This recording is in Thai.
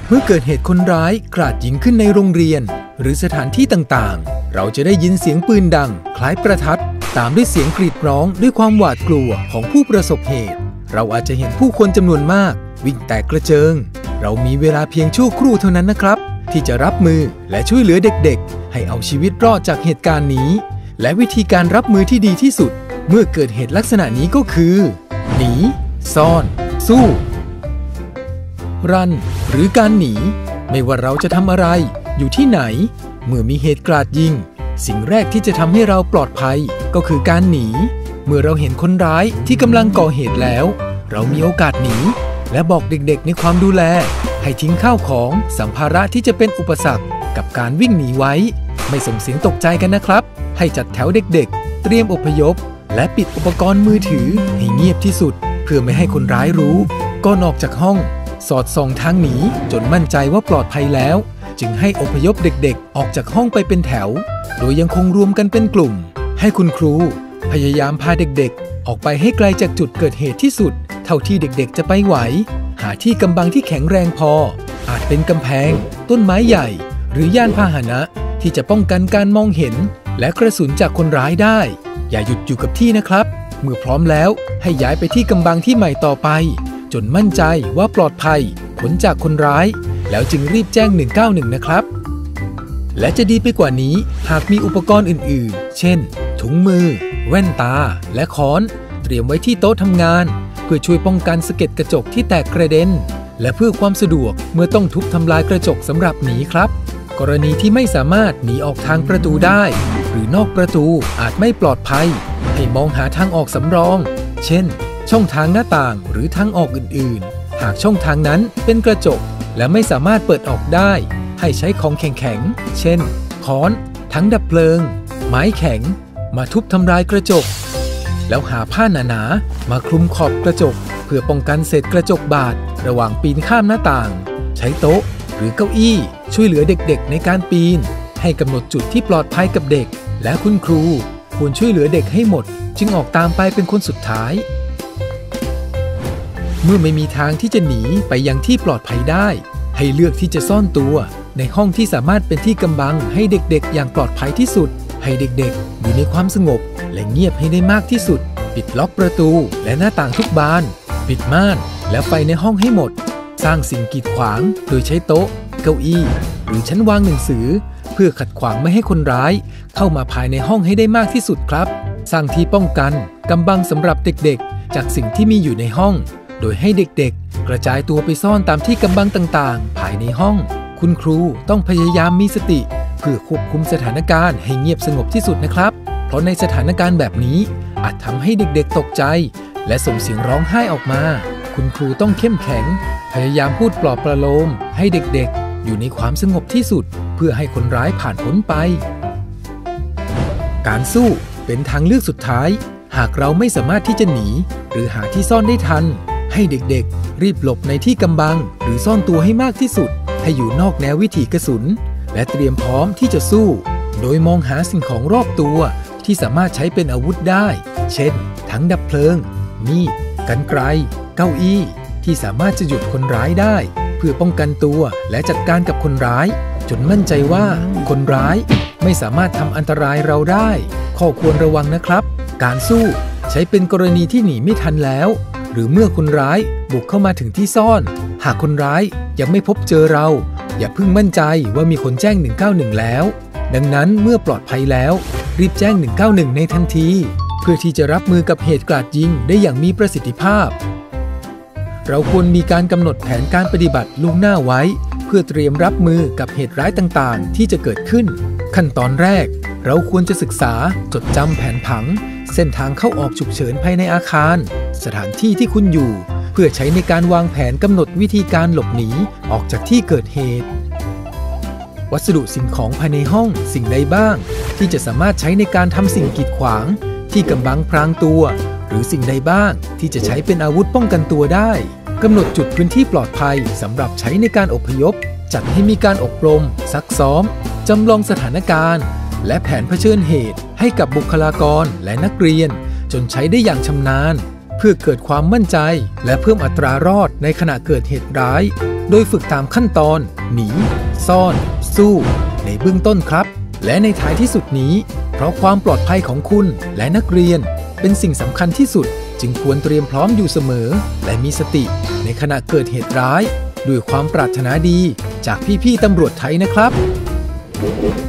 เมื่อเกิดเหตุคนร้ายกราดยิงขึ้นในโรงเรียนหรือสถานที่ต่างๆเราจะได้ยินเสียงปืนดังคล้ายประทัดตามด้วยเสียงกรีดร้องด้วยความหวาดกลัวของผู้ประสบเหตุเราอาจจะเห็นผู้คนจำนวนมากวิ่งแตกกระเจิงเรามีเวลาเพียงชั่วครู่เท่านั้นนะครับที่จะรับมือและช่วยเหลือเด็กๆให้เอาชีวิตรอดจากเหตุการณ์นี้และวิธีการรับมือที่ดีที่สุดเมื่อเกิดเหตุลักษณะนี้ก็คือหนีซ่อนสู้รันหรือการหนีไม่ว่าเราจะทำอะไรอยู่ที่ไหนเมื่อมีเหตุกราดยิงสิ่งแรกที่จะทำให้เราปลอดภัยก็คือการหนีเมื่อเราเห็นคนร้ายที่กำลังก่อเหตุแล้วเรามีโอกาสหนีและบอกเด็กๆในความดูแลให้ทิ้งข้าวของสัมภาระที่จะเป็นอุปสรรคกับการวิ่งหนีไว้ไม่ส่งเสียงตกใจกันนะครับให้จัดแถวเด็กๆเตรียมอพยพและปิดอุปกรณ์มือถือให้เงียบที่สุดเพื่อไม่ให้คนร้ายรู้ก่อนออกจากห้องสอดส่องทางหนีจนมั่นใจว่าปลอดภัยแล้วจึงให้อพยพเด็กๆออกจากห้องไปเป็นแถวโดยยังคงรวมกันเป็นกลุ่มให้คุณครูพยายามพาเด็กๆออกไปให้ไกลจากจุดเกิดเหตุที่สุดเท่าที่เด็กๆจะไปไหวหาที่กำบังที่แข็งแรงพออาจเป็นกำแพงต้นไม้ใหญ่หรือยานพาหนะที่จะป้องกันการมองเห็นและกระสุนจากคนร้ายได้อย่าหยุดอยู่กับที่นะครับเมื่อพร้อมแล้วให้ย้ายไปที่กำบังที่ใหม่ต่อไปจนมั่นใจว่าปลอดภัยพ้นจากคนร้ายแล้วจึงรีบแจ้ง191นะครับและจะดีไปกว่านี้หากมีอุปกรณ์อื่นๆเช่นถุงมือแว่นตาและค้อนเตรียมไว้ที่โต๊ะทำงานเพื่อช่วยป้องกันสะเก็ดกระจกที่แตกกระเด็นและเพื่อความสะดวกเมื่อต้องทุบทำลายกระจกสำหรับหนีครับกรณีที่ไม่สามารถหนีออกทางประตูได้หรือนอกประตูอาจไม่ปลอดภัยให้มองหาทางออกสำรองเช่นช่องทางหน้าต่างหรือทางออกอื่นๆหากช่องทางนั้นเป็นกระจกและไม่สามารถเปิดออกได้ให้ใช้ของแข็งๆเช่นค้อนถังดับเพลิงไม้แข็งมาทุบทำลายกระจกแล้วหาผ้าหนาๆมาคลุมขอบกระจกเพื่อป้องกันเศษกระจกบาดระหว่างปีนข้ามหน้าต่างใช้โต๊ะหรือเก้าอี้ช่วยเหลือเด็กๆในการปีนให้กำหนดจุดที่ปลอดภัยกับเด็กและคุณครูควรช่วยเหลือเด็กให้หมดจึงออกตามไปเป็นคนสุดท้ายเมื่อไม่มีทางที่จะหนีไปยังที่ปลอดภัยได้ให้เลือกที่จะซ่อนตัวในห้องที่สามารถเป็นที่กำบังให้เด็กๆอย่างปลอดภัยที่สุดให้เด็กๆอยู่ในความสงบและเงียบให้ได้มากที่สุดปิดล็อกประตูและหน้าต่างทุกบานปิดม่านและไฟในห้องให้หมดสร้างสิ่งกีดขวางโดยใช้โต๊ะเก้าอี้หรือชั้นวางหนังสือเพื่อขัดขวางไม่ให้คนร้ายเข้ามาภายในห้องให้ได้มากที่สุดครับสร้างที่ป้องกันกำบังสำหรับเด็กๆจากสิ่งที่มีอยู่ในห้องโดยให้เด็กๆกระจายตัวไปซ่อนตามที่กำบังต่างๆภายในห้องคุณครูต้องพยายามมีสติเพื่อควบคุมสถานการณ์ให้เงียบสงบที่สุดนะครับเพราะในสถานการณ์แบบนี้อาจทำให้เด็กๆตกใจและส่งเสียงร้องไห้ออกมาคุณครูต้องเข้มแข็งพยายามพูดปลอบประโลมให้เด็กๆอยู่ในความสงบที่สุดเพื่อให้คนร้ายผ่านพ้นไปการสู้เป็นทางเลือกสุดท้ายหากเราไม่สามารถที่จะหนีหรือหาที่ซ่อนได้ทันให้เด็กๆรีบหลบในที่กำบังหรือซ่อนตัวให้มากที่สุดให้อยู่นอกแนววิถีกระสุนและเตรียมพร้อมที่จะสู้โดยมองหาสิ่งของรอบตัวที่สามารถใช้เป็นอาวุธได้เช่นถังดับเพลิงมีดกรรไกรเก้าอี้ที่สามารถจะหยุดคนร้ายได้เพื่อป้องกันตัวและจัดการกับคนร้ายจนมั่นใจว่าคนร้ายไม่สามารถทำอันตรายเราได้ข้อควรระวังนะครับการสู้ใช้เป็นกรณีที่หนีไม่ทันแล้วหรือเมื่อคนร้ายบุกเข้ามาถึงที่ซ่อนหากคนร้ายยังไม่พบเจอเราอย่าเพิ่งมั่นใจว่ามีคนแจ้ง191แล้วดังนั้นเมื่อปลอดภัยแล้วรีบแจ้ง191ในทันทีเพื่อที่จะรับมือกับเหตุกราดยิงได้อย่างมีประสิทธิภาพเราควรมีการกำหนดแผนการปฏิบัติล่วงหน้าไว้เพื่อเตรียมรับมือกับเหตุร้ายต่างๆที่จะเกิดขึ้นขั้นตอนแรกเราควรจะศึกษาจดจำแผนผังเส้นทางเข้าออกฉุกเฉินภายในอาคารสถานที่ที่คุณอยู่เพื่อใช้ในการวางแผนกำหนดวิธีการหลบหนีออกจากที่เกิดเหตุวัสดุสิ่งของภายในห้องสิ่งใดบ้างที่จะสามารถใช้ในการทำสิ่งกีดขวางที่กำบังพรางตัวหรือสิ่งใดบ้างที่จะใช้เป็นอาวุธป้องกันตัวได้กำหนดจุดพื้นที่ปลอดภัยสำหรับใช้ในการอพยพจัดให้มีการอบรมซักซ้อมจำลองสถานการณ์และแผนเผชิญเหตุให้กับบุคลากรและนักเรียนจนใช้ได้อย่างชำนาญเพื่อเกิดความมั่นใจและเพิ่มอัตรารอดในขณะเกิดเหตุร้ายโดยฝึกตามขั้นตอนหนีซ่อนสู้ในเบื้องต้นครับและในท้ายที่สุดนี้เพราะความปลอดภัยของคุณและนักเรียนเป็นสิ่งสำคัญที่สุดจึงควรเตรียมพร้อมอยู่เสมอและมีสติในขณะเกิดเหตุร้ายด้วยความปรารถนาดีจากพี่ๆตำรวจไทยนะครับ